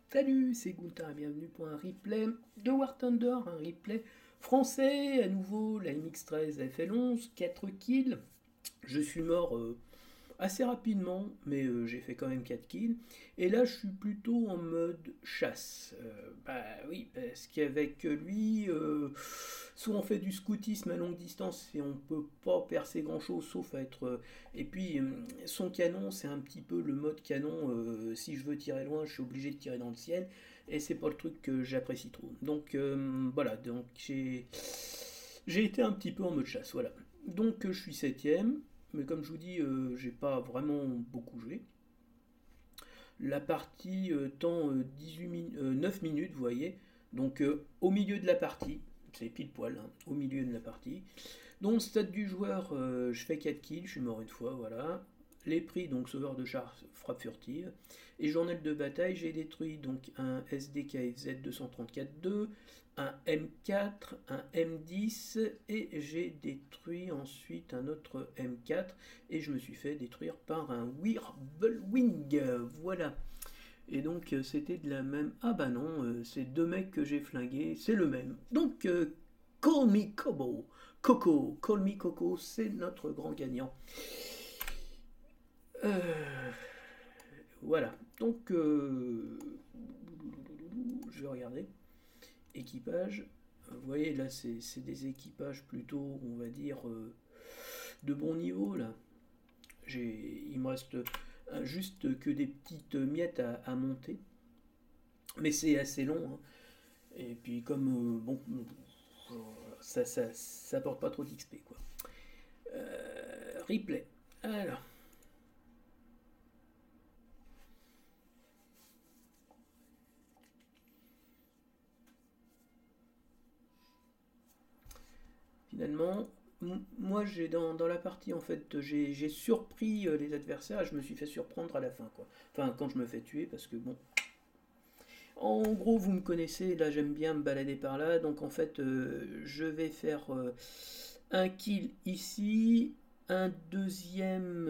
Salut, c'est Gunther et bienvenue pour un replay de War Thunder, un replay français. À nouveau, la MX-13 FL11, 4 kills. Je suis mort assez rapidement, mais j'ai fait quand même 4 kills. Et là, je suis plutôt en mode chasse. Bah oui, parce qu'avec lui, soit on fait du scoutisme à longue distance et on peut pas percer grand chose sauf à être. Et puis, son canon, c'est un petit peu le mode canon. Si je veux tirer loin, je suis obligé de tirer dans le ciel. Et c'est pas le truc que j'apprécie trop. Donc voilà, donc j'ai été un petit peu en mode chasse, voilà. Donc je suis septième, mais comme je vous dis, j'ai pas vraiment beaucoup joué. La partie tend 9 minutes, vous voyez. Donc au milieu de la partie, c'est pile poil, hein, au milieu de la partie. Donc stade du joueur, je fais 4 kills, je suis mort une fois, voilà. Les prix, donc sauveur de char, frappe furtive. Et journal de bataille, j'ai détruit donc un SDKFZ 234-2, un M4, un M10 et j'ai détruit ensuite un autre M4 et je me suis fait détruire par un Whirlwind. Voilà. Et donc c'était de la même. Ah bah non, c'est deux mecs que j'ai flingués, c'est le même. Donc Call Me Coco. Coco, Call Me Coco, c'est notre grand gagnant. Euh, voilà. Donc je vais regarder. Équipage. Vous voyez là, c'est des équipages plutôt, on va dire, de bon niveau là. Il me reste juste que des petites miettes à monter. Mais c'est assez long, hein. Et puis comme bon, ça porte pas trop d'XP quoi. Replay. Alors, finalement, moi j'ai dans la partie en fait, j'ai surpris les adversaires et je me suis fait surprendre à la fin quoi. Enfin quand je me fais tuer parce que bon. En gros, vous me connaissez, là j'aime bien me balader par là, donc en fait je vais faire un kill ici, un deuxième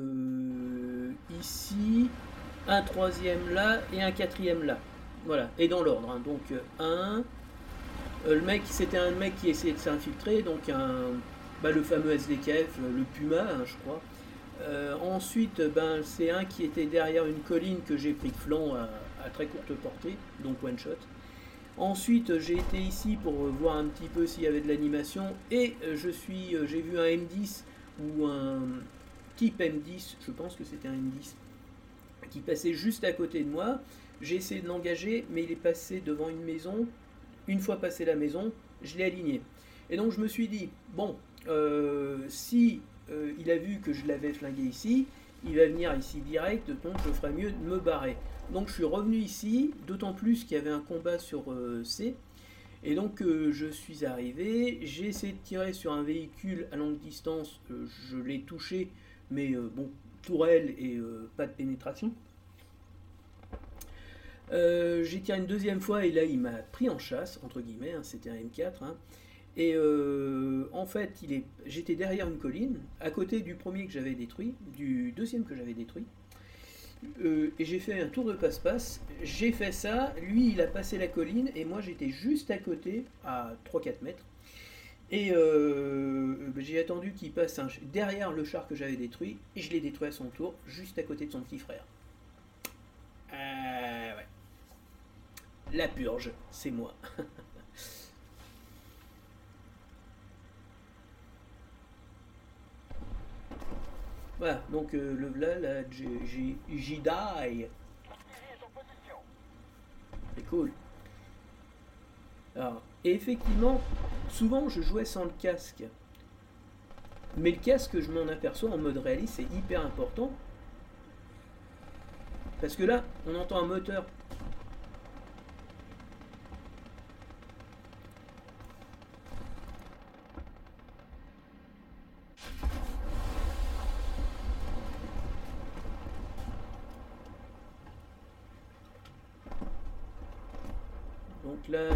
ici, un troisième là et un quatrième là. Voilà, et dans l'ordre, hein. Donc un, le mec, c'était un mec qui essayait de s'infiltrer, donc le fameux SDKF, le Puma, hein, je crois. Ensuite, ben, c'est un qui était derrière une colline que j'ai pris de flanc à très courte portée, donc one shot. Ensuite, j'ai été ici pour voir un petit peu s'il y avait de l'animation et j'ai vu un M10 ou un type M10, je pense que c'était un M10, qui passait juste à côté de moi. J'ai essayé de l'engager, mais il est passé devant une maison. Une fois passé la maison, je l'ai aligné. Et donc je me suis dit, bon, si il a vu que je l'avais flingué ici, il va venir ici direct, donc je ferais mieux de me barrer. Donc je suis revenu ici, d'autant plus qu'il y avait un combat sur C. Et donc je suis arrivé, j'ai essayé de tirer sur un véhicule à longue distance, je l'ai touché, mais bon, tourelle et pas de pénétration. J'ai tiré une deuxième fois et là il m'a pris en chasse, entre guillemets, hein, c'était un M4. Hein. Et en fait, j'étais derrière une colline, à côté du premier que j'avais détruit, du deuxième que j'avais détruit. Et j'ai fait un tour de passe-passe. J'ai fait ça, lui il a passé la colline et moi j'étais juste à côté, à 3-4 mètres. Et j'ai attendu qu'il passe derrière le char que j'avais détruit et je l'ai détruit à son tour, juste à côté de son petit frère. Ouais. La purge, c'est moi. Voilà, donc le v'là, là, j'y die. C'est cool. Alors, et effectivement, souvent je jouais sans le casque. Mais le casque, je m'en aperçois en mode réaliste, c'est hyper important. Parce que là, on entend un moteur. Donc là,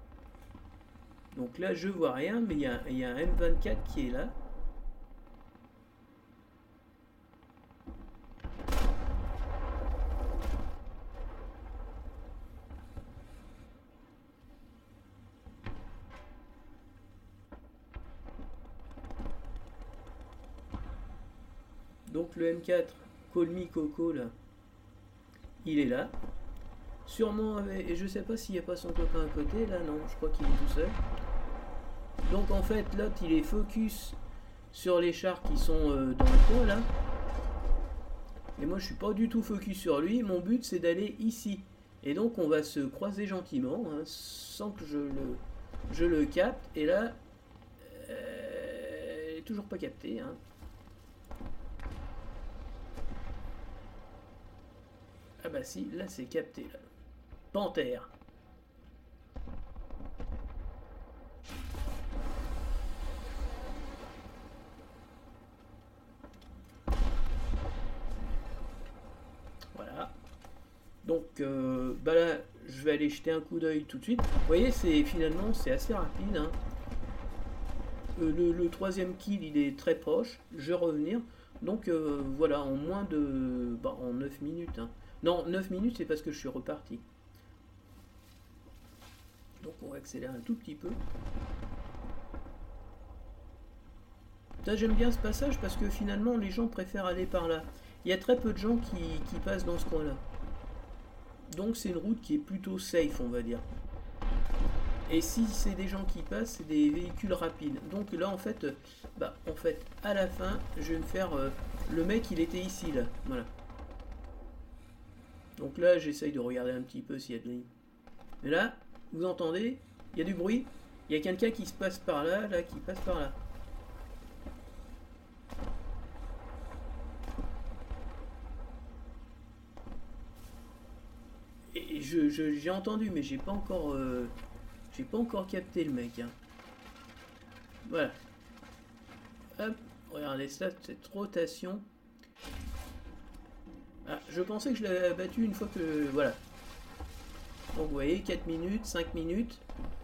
donc là je vois rien, mais il y a un M24 qui est là. Donc le M4, Call Me Coco, là, il est là. Sûrement avec... Et je sais pas s'il n'y a pas son copain à côté, là, non, je crois qu'il est tout seul. Donc en fait, l'autre, il est focus sur les chars qui sont dans le coin, là. Et moi, je suis pas du tout focus sur lui. Mon but, c'est d'aller ici. Et donc, on va se croiser gentiment, hein, sans que je le capte. Et là, toujours pas capté, hein. Ah bah si, là c'est capté, là. Panthère. Voilà. Donc, bah là, je vais aller jeter un coup d'œil tout de suite. Vous voyez, finalement, c'est assez rapide, hein. Le troisième kill, il est très proche. Je vais revenir. Donc, voilà, en moins de... Bah, en 9 minutes, hein. Non, 9 minutes, c'est parce que je suis reparti. Donc, on va accélérer un tout petit peu. J'aime bien ce passage parce que finalement, les gens préfèrent aller par là. Il y a très peu de gens qui passent dans ce coin-là. Donc, c'est une route qui est plutôt safe, on va dire. Et si c'est des gens qui passent, c'est des véhicules rapides. Donc là, en fait, à la fin, je vais me faire... le mec, il était ici, là. Voilà. Donc là, j'essaye de regarder un petit peu s'il y a de lui. Mais là, vous entendez, il y a du bruit. Il y a quelqu'un qui se passe par là, qui passe par là. Et j'ai entendu, mais j'ai pas encore capté le mec, hein. Voilà. Hop, regardez ça, cette rotation. Ah, je pensais que je l'avais abattu une fois que... Voilà. Donc vous voyez, 4 minutes, 5 minutes.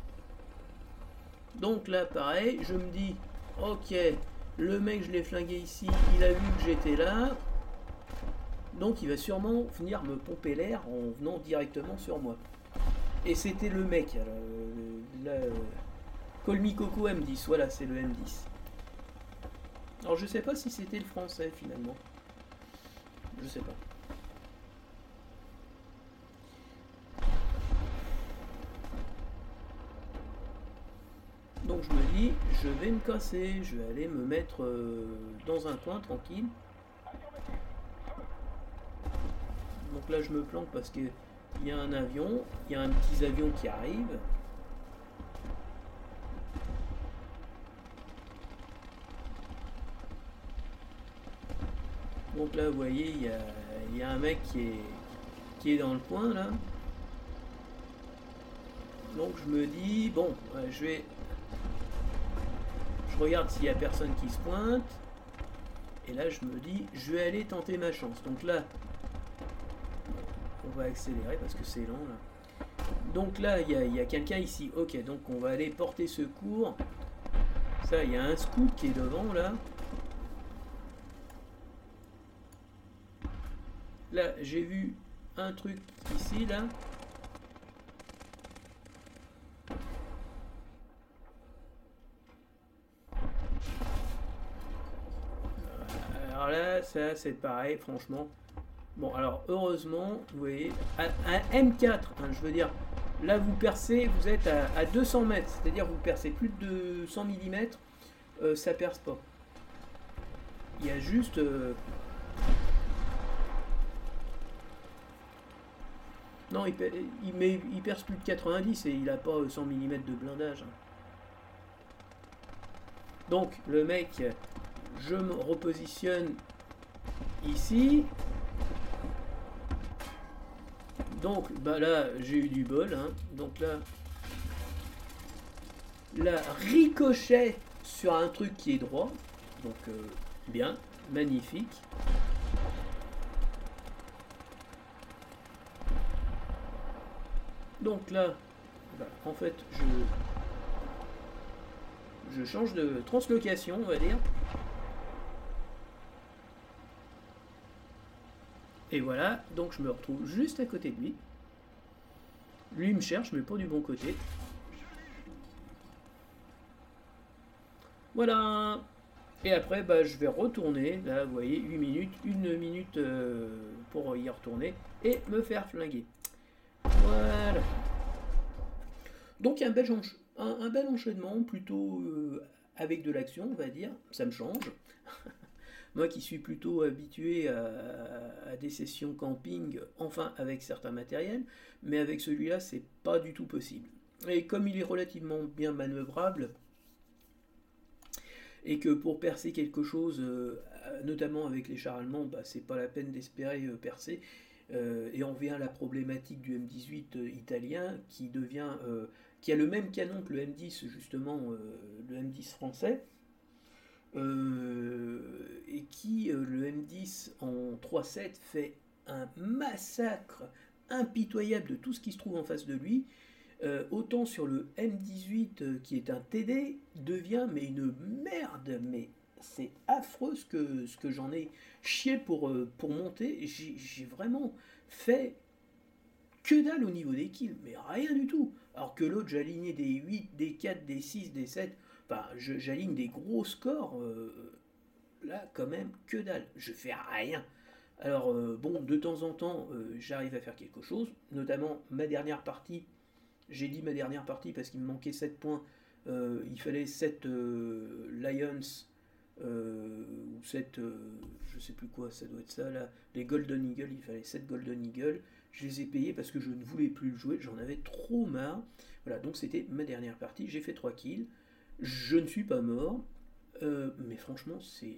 Donc là, pareil, je me dis, ok, le mec, je l'ai flingué ici, il a vu que j'étais là. Donc il va sûrement venir me pomper l'air en venant directement sur moi. Et c'était le mec, Call Me Coco M10, voilà, c'est le M10. Alors je sais pas si c'était le français finalement. Je sais pas. Donc je me dis, je vais me casser, je vais aller me mettre dans un coin tranquille. Donc là je me planque parce que il y a un avion, il y a un petit avion qui arrive. Donc là vous voyez, il y a un mec qui est dans le coin là. Donc je me dis, bon, je regarde s'il n'y a personne qui se pointe. Et là je me dis, je vais aller tenter ma chance. Donc là, on va accélérer parce que c'est lent là. Donc là, il y a quelqu'un ici. Ok, donc on va aller porter secours. Ça, il y a un scout qui est devant là. Là, j'ai vu un truc ici là. Alors là, ça c'est pareil, franchement. Bon, alors heureusement, vous voyez, un M4, hein, je veux dire, là vous percez, vous êtes à 200 mètres, c'est-à-dire vous percez plus de 100 mm, ça perce pas. Il y a juste... Non, il perce plus de 90 et il a pas 100 mm de blindage. Donc le mec, je me repositionne ici. Donc bah là j'ai eu du bol, hein. Donc là ricochet sur un truc qui est droit. Donc bien, magnifique. Donc là, bah, en fait je change de translocation, on va dire. Et voilà, donc je me retrouve juste à côté de lui. Lui il me cherche, mais pas du bon côté. Voilà. Et après, bah, je vais retourner, là, vous voyez, 8 minutes, 1 minute pour y retourner et me faire flinguer. Voilà. Donc un un bel enchaînement, plutôt avec de l'action, on va dire, ça me change. Moi qui suis plutôt habitué à des sessions camping, enfin avec certains matériels, mais avec celui-là, c'est pas du tout possible. Et comme il est relativement bien manœuvrable, et que pour percer quelque chose, notamment avec les chars allemands, bah, c'est pas la peine d'espérer percer. Et on vient à la problématique du M18 italien qui a le même canon que le M10 justement, le M10 français, et qui le M10 en 3.7 fait un massacre impitoyable de tout ce qui se trouve en face de lui. Autant sur le M18 qui est un TD devient mais une merde, mais c'est affreux ce que j'en ai chié pour monter. J'ai vraiment fait que dalle au niveau des kills, mais rien du tout. Alors que l'autre, j'alignais des 8, des 4, des 6, des 7. Enfin, j'aligne des gros scores. Là, quand même, que dalle. Je fais rien. Alors, bon, de temps en temps, j'arrive à faire quelque chose. Notamment, ma dernière partie, j'ai dit ma dernière partie parce qu'il me manquait 7 points. Il fallait 7 Lions ou 7, je sais plus quoi, ça doit être ça là. Les Golden Eagle, il fallait 7 Golden Eagle. Je les ai payés parce que je ne voulais plus le jouer, j'en avais trop marre. Voilà, donc c'était ma dernière partie. J'ai fait 3 kills. Je ne suis pas mort. Mais franchement,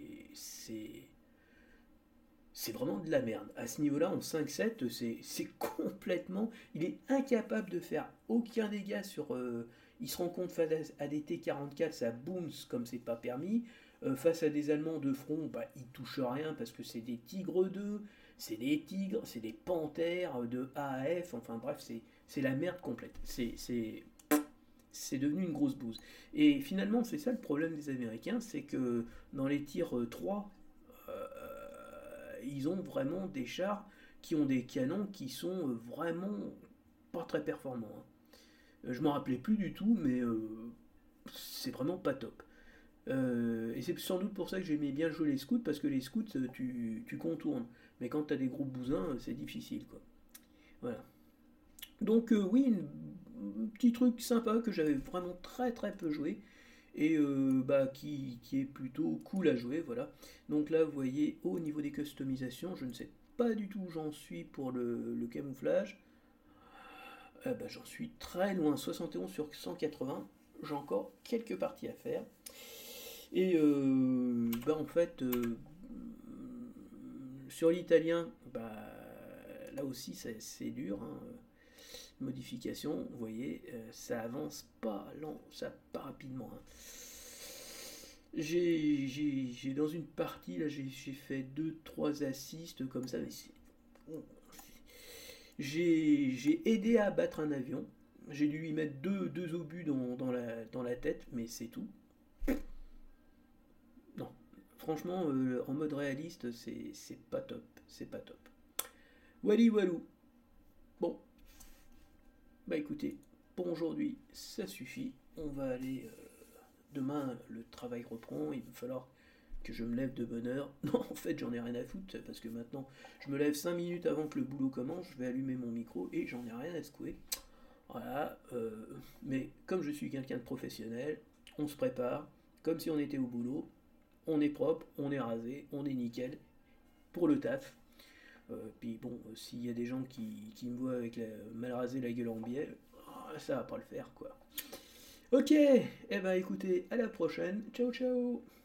c'est vraiment de la merde. À ce niveau-là, en 5-7, c'est complètement. Il est incapable de faire aucun dégât sur. Il se rend compte face à des T-44, ça booms comme c'est pas permis. Face à des Allemands de front, bah, il touche rien parce que c'est des Tigres 2, c'est des Tigres, c'est des Panthères de A à F. Enfin bref, c'est la merde complète. C'est devenu une grosse bouse. Et finalement, c'est ça le problème des Américains, c'est que dans les tirs 3, ils ont vraiment des chars qui ont des canons qui sont vraiment pas très performants, hein. Je m'en rappelais plus du tout, mais c'est vraiment pas top. Et c'est sans doute pour ça que j'aimais bien jouer les scouts, parce que les scouts, tu contournes. Mais quand tu as des groupes bousins, c'est difficile, quoi. Voilà. Donc oui, un petit truc sympa que j'avais vraiment très très peu joué et bah, qui est plutôt cool à jouer, voilà. Donc là, vous voyez, au niveau des customisations, je ne sais pas du tout où j'en suis pour le camouflage. Bah, j'en suis très loin, 71 sur 180. J'ai encore quelques parties à faire. Et bah, en fait, sur l'italien, bah, là aussi c'est dur, hein. Modification, vous voyez, ça avance pas lent, ça pas rapidement, hein. Dans une partie, là, j'ai fait deux trois assists comme ça, mais j'ai aidé à abattre un avion. J'ai dû lui mettre deux obus dans la tête, mais c'est tout. Non, franchement, en mode réaliste, c'est pas top. C'est pas top. Wally Walou. Bon, bah écoutez, pour aujourd'hui, ça suffit. On va aller. Demain, le travail reprend. Il va falloir que je me lève de bonne heure. Non, en fait, j'en ai rien à foutre parce que maintenant, je me lève 5 minutes avant que le boulot commence. Je vais allumer mon micro et j'en ai rien à secouer. Voilà. Mais comme je suis quelqu'un de professionnel, on se prépare comme si on était au boulot. On est propre, on est rasé, on est nickel pour le taf. Puis bon, s'il y a des gens qui me voient avec mal rasé, la gueule en biais, ça va pas le faire quoi. Ok, eh ben écoutez, à la prochaine. Ciao ciao.